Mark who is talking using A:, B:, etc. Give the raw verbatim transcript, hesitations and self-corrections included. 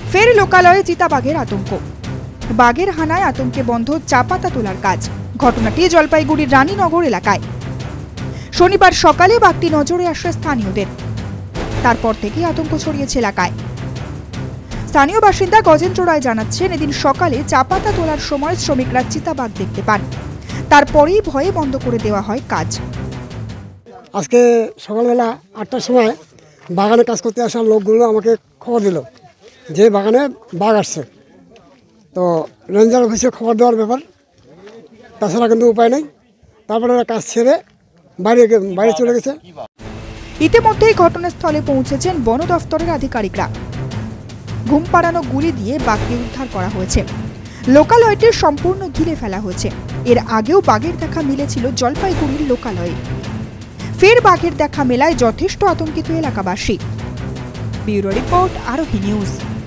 A: ফের লোকালয়ে চিতাবাঘের আতঙ্ক। বাঘের হানায় আতঙ্কে বন্ধ চা পাতা তোলার কাজ। ঘটনাটি জলপাইগুড়ির রানীনগর এলাকায়। শনিবার সকালে বাঘটি নজরে আসে স্থানীয়দের। তারপর থেকেই আতঙ্ক ছড়িয়েছে এলাকায়। স্থানীয় বাসিন্দা গজেন্দ্র রায় জানাচ্ছেন, এদিন সকালে চা পাতা তোলার সময় শ্রমিকরা চিতাবাঘ দেখতে পান। তারপরেই ভয়ে বন্ধ করে দেওয়া হয় কাজ।
B: আজকে সকালবেলা আটটার সময় বাগানে কাজ করতে আসা লোকগুলো আমাকে খবর দিল যে বাগানে বাঘ আসছে। তো রেঞ্জার অফিসে খবর দেওয়ার ব্যাপার, তাছাড়া কিন্তু উপায় নেই। তারপরে ওরা কাজ ছেড়ে বাইরে বাইরে চলে গেছে।
A: ইতিমধ্যেই ঘটনাস্থলে পৌঁছেছেন বন দফতরের আধিকারিকরা। ঘুম পাড়ানো গুলি দিয়ে বাঘকে উদ্ধার করা হয়েছে। লোকালয়টি সম্পূর্ণ ঘিরে ফেলা হয়েছে। এর আগেও বাঘের দেখা মিলেছিল জলপাইগুড়ির লোকালয়ে। ফের বাঘের দেখা মেলায় যথেষ্ট আতঙ্কিত এলাকাবাসী। Bureau report, Arohi news.